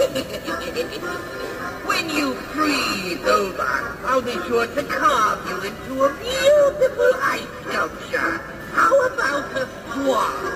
When you freeze over, I'll be sure to carve you into a beautiful ice sculpture. How about a swan?